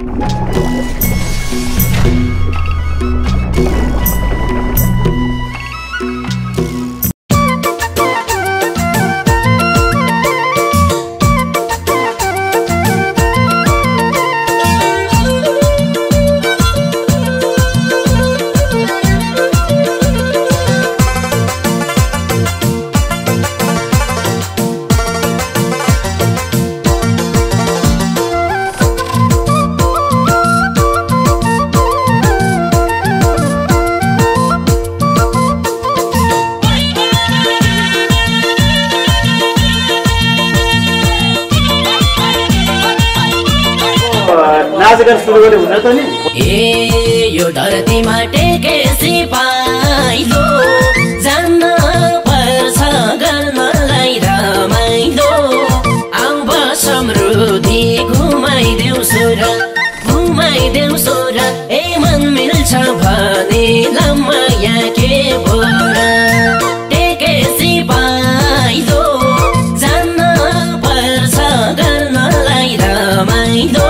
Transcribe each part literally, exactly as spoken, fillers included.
ए यो धरतीमा टेकेसी पाइलो जान्न पर्छ गर्नलाई रमाइलो आउँब समृद्धि घुमाइदेऊ सोर घुमाइदेऊ सोर ए मन मिल्छ भने लम्माया के बोरा टेकेसी पाइलो जान्न पर्छ गर्नलाई रमाइलो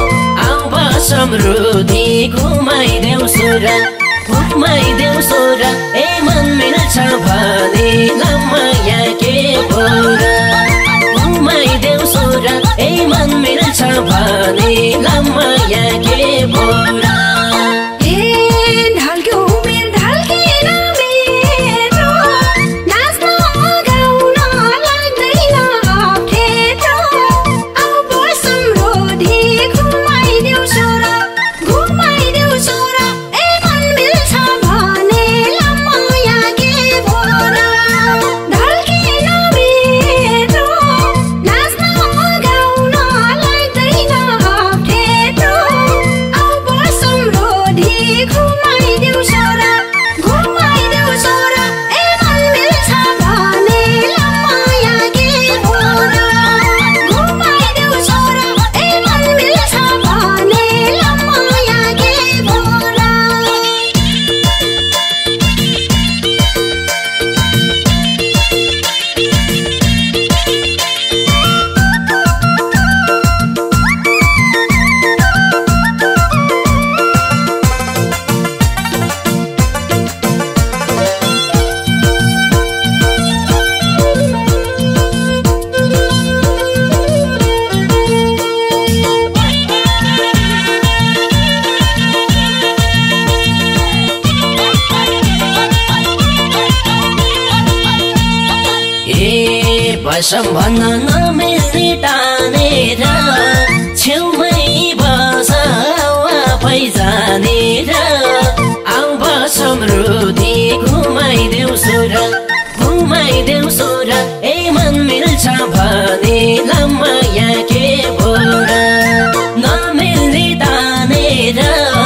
समृद्धि घुमाइदेऊ सोर घुमाइदेऊ सोर ए मन मिल्छ भने लम्माया के बोरा घुमाइदेऊ सोर ए मन मिल्छ भने लम्माया के बोरा सम्भन्न नमिल्ने टानेर छेउमै बस आफै जानेर आउँब समृद्धि घुमाइदेऊ सोर घुमाइदेऊ सोर ए मन मिल्छ भने लम्माया के बोरा नमिल्ने टानेर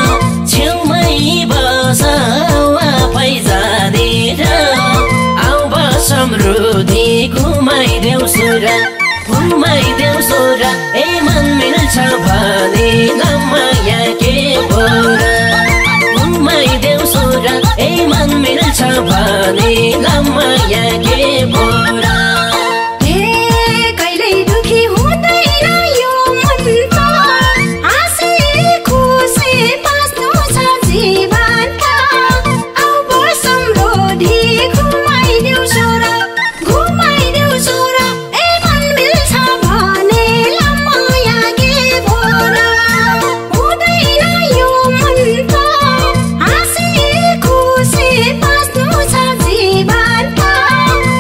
छेउमै बस आफै जानेर आउँब समृद्धि घुमाइदेऊ सोर घुमाइदेऊ सोर ए मन मिल्छ भने लम्माया के बोरा घुमाइदेऊ सोर ए मन मिल्छ भने लम्माया के बोरा Bye.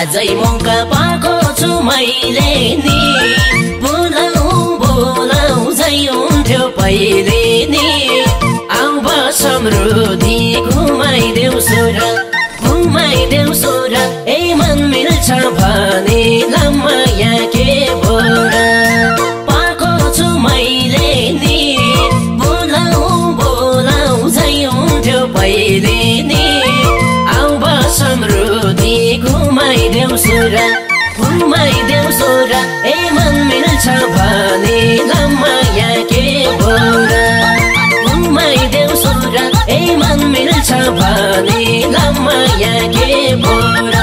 आजै मौका पाएको छु मैले नि बोलाऊ बोलाऊ झै हुन्थ्यो पहिले नि आउँब समृद्धि घुमाइदेऊ सोरा घुमाइदेऊ सोरा ए मन मिल्छ भने लम्माया के बोरा पाएको छु मैले नि बोलाऊ बोलाऊ झै हुन्थ्यो पहिले नि आउँब समृद्धि घुमाइदेऊ सोरा घुमाइदेऊ सोरा ए मन मिल्छ भने लम्माया के बोरा घुमाइदेऊ सोरा ए मन मिल्छ भने लम्माया के बोरा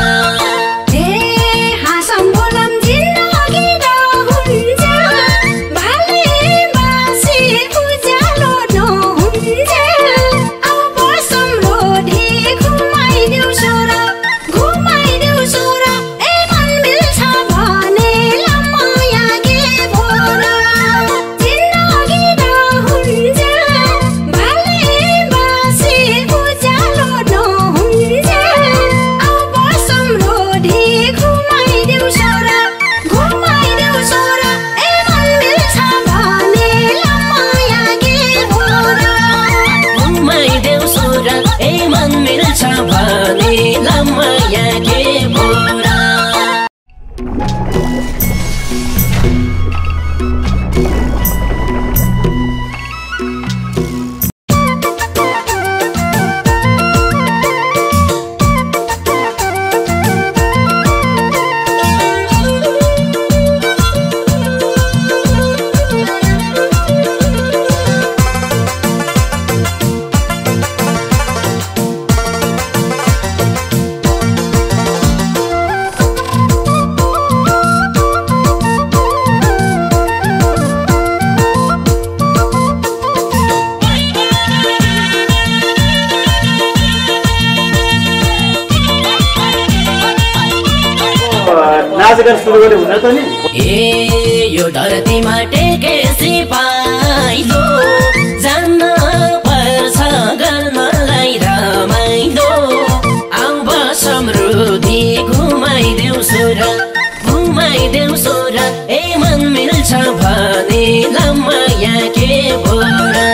ए यो धरतीमा टेकेसी पाइलो जान्न पर्छ गर्नलाई रमाइलो आउँब समृद्धि घुमाइदेऊ सोरा घुमाइदेऊ सोरा ए मन मिल्छ भने लम्माया के बोरा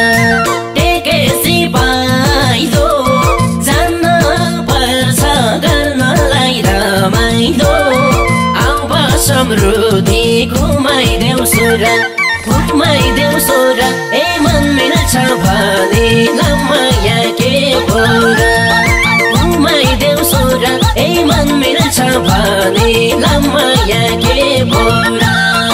टेकेसी पाइलो जान्न पर्छ गर्नलाई रमाइलो समृद्धि घुमाइदेऊ सोरा घुमाइदेऊ सोरा ए मन मिल्छ भने लम्माया के बोरा घुमाइदेऊ सोरा ए मन मिल्छ भने लम्माया के बोरा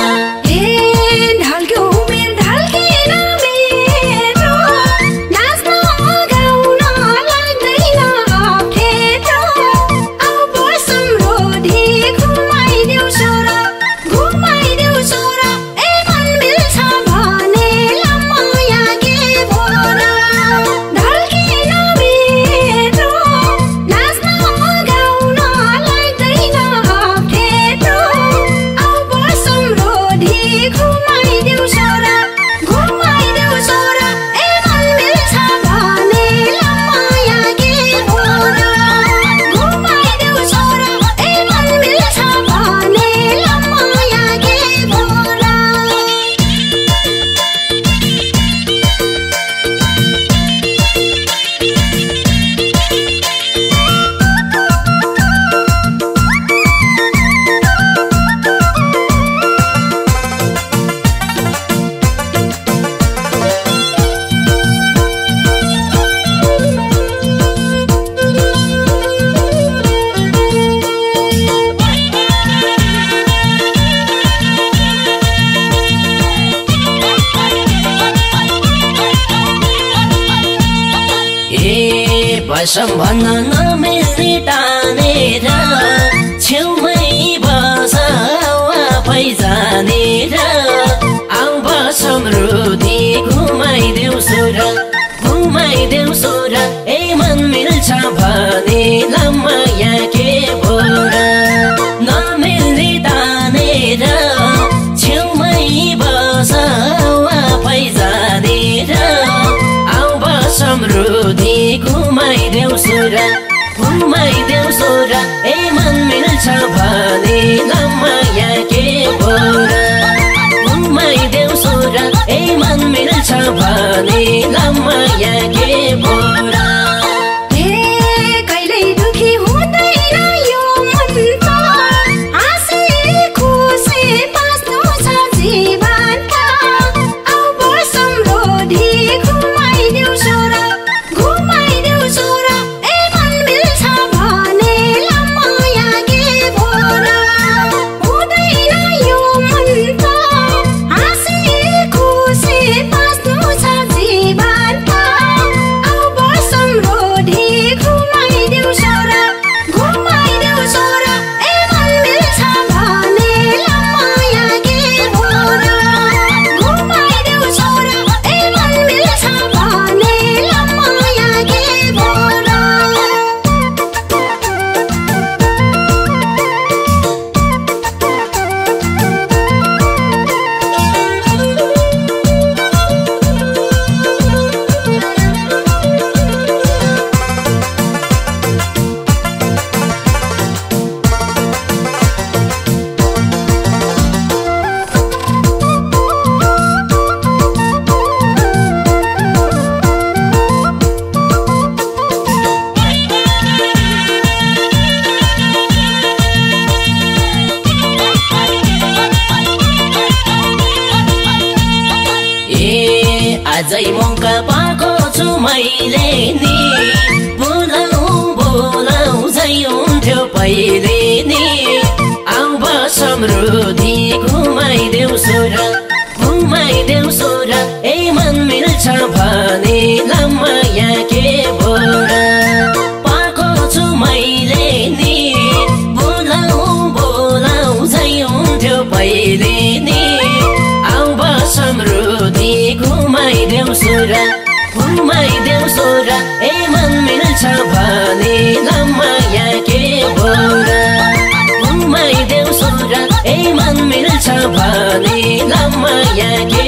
सम्भन्न नमिल्ने टानेर छेउमै बस आफै जानेर आउँब समृद्धि घुमाइदेऊ सोरा घुमाइदेऊ सोरा ए मन मिल्छ भने लम्माया के बोरा नमिल्ने टानेर छेउमै बस आफै जानेर आउँब समृद्धि घुमाइदेऊ सोरा घुमाइदेऊ सोरा ए मन मिल्छ मिल्छ भने लम्माया के बोरा घुमाइदेऊ सोरा ए मन मिल्छ भने लम्माया के बोरा आजै मौका पाएको छु मैले नि बोलाऊ बोलाऊ झै हुन्थ्यो पहिले नि आउँब समृद्धि घुमाइदेऊ सोरा घुमाइदेऊ सोरा ए मन मिल्छ भने लम्माया के बोरा पाएको छु मैले नि बोलाऊ बोलाऊ झै हुन्थ्यो पहिले नि आउँब समृद्धि घुमाइदेऊ सोरा घुमाइदेऊ सोरा ए मन मिल्छ भने लम्माया के बोरा घुमाइदेऊ सोरा ए मन मिल्छ भने लम्माया के